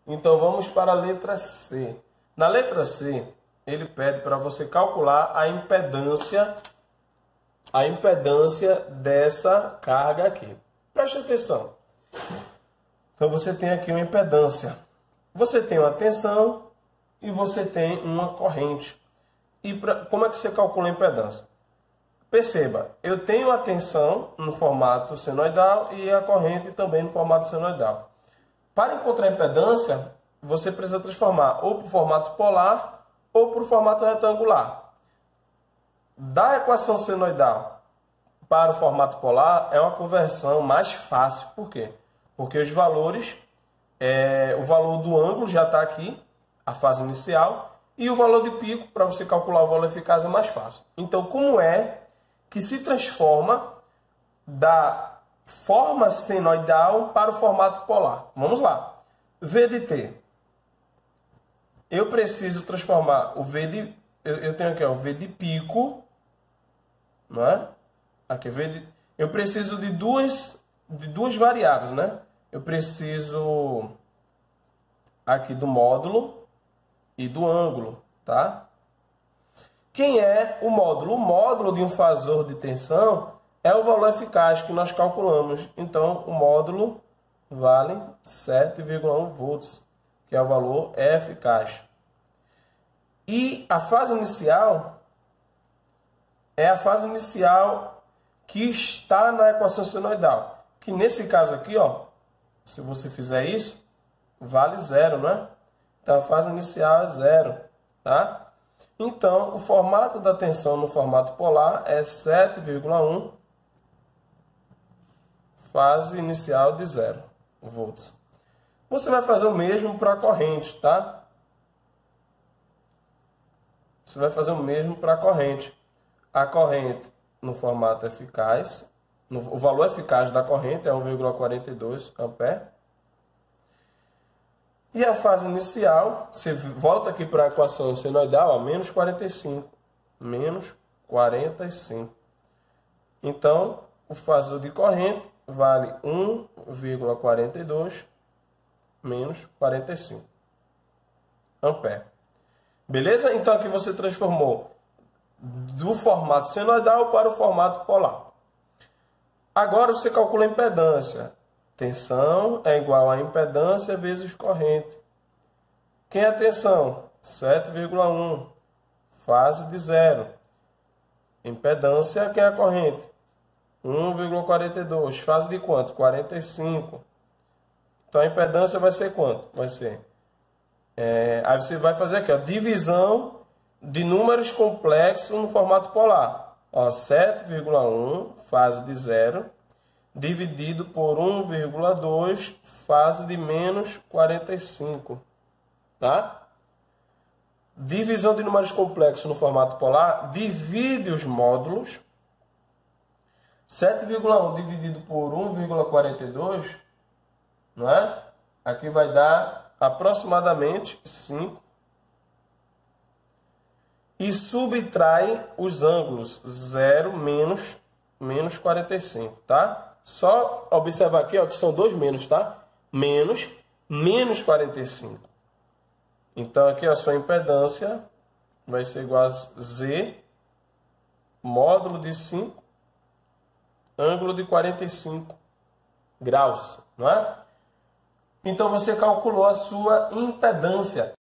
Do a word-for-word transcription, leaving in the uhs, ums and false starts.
Então vamos para a letra C. Na letra C, ele pede para você calcular a impedância, a impedância dessa carga aqui. Preste atenção. Então você tem aqui uma impedância. Você tem uma tensão e você tem uma corrente. E pra, como é que você calcula a impedância? Perceba, eu tenho a tensão no formato senoidal e a corrente também no formato senoidal. Para encontrar a impedância, você precisa transformar ou para o formato polar ou para o formato retangular. Da equação senoidal para o formato polar é uma conversão mais fácil. Por quê? Porque os valores, é, o valor do ângulo já está aqui, a fase inicial, e o valor de pico, para você calcular o valor eficaz, é mais fácil. Então, como é que se transforma da forma senoidal para o formato polar? Vamos lá. V de T. Eu preciso transformar o V de... Eu, eu tenho aqui ó, o V de pico, não é? Aqui, V de... Eu preciso de duas, de duas variáveis, né? Eu preciso aqui do módulo e do ângulo, tá? Quem é o módulo? O módulo de um fasor de tensão é o valor eficaz que nós calculamos. Então, o módulo vale sete vírgula um volts, que é o valor eficaz. E a fase inicial é a fase inicial que está na equação senoidal. Que nesse caso aqui, ó, se você fizer isso, vale zero, não é? Então, a fase inicial é zero, tá? Então, o formato da tensão no formato polar é sete vírgula um, fase inicial de zero volts. Você vai fazer o mesmo para a corrente, tá? Você vai fazer o mesmo para a corrente. A corrente no formato eficaz, no, o valor eficaz da corrente é um vírgula quarenta e dois amperes. E a fase inicial, você volta aqui para a equação senoidal, a menos quarenta e cinco. Menos quarenta e cinco. Então, o fasor de corrente vale um vírgula quarenta e dois menos quarenta e cinco amperes. Beleza? Então, aqui você transformou do formato senoidal para o formato polar. Agora, você calcula a impedância. Tensão é igual a impedância vezes corrente. Quem é a tensão? sete vírgula um. Fase de zero. Impedância, quem é a corrente? um vírgula quarenta e dois. Fase de quanto? quarenta e cinco. Então, a impedância vai ser quanto? Vai ser... É, aí você vai fazer aqui, ó, divisão de números complexos no formato polar. Ó, sete vírgula um, fase de zero. Dividido por um vírgula dois, fase de menos quarenta e cinco. Tá? Divisão de números complexos no formato polar, divide os módulos. sete vírgula um dividido por um vírgula quarenta e dois, não é? Aqui vai dar aproximadamente cinco. E subtrai os ângulos zero menos, menos quarenta e cinco, tá? Só observar aqui, ó, que são dois menos, tá? Menos, menos quarenta e cinco. Então, aqui a sua impedância vai ser igual a Z, módulo de cinco, ângulo de quarenta e cinco graus, não é? Então, você calculou a sua impedância.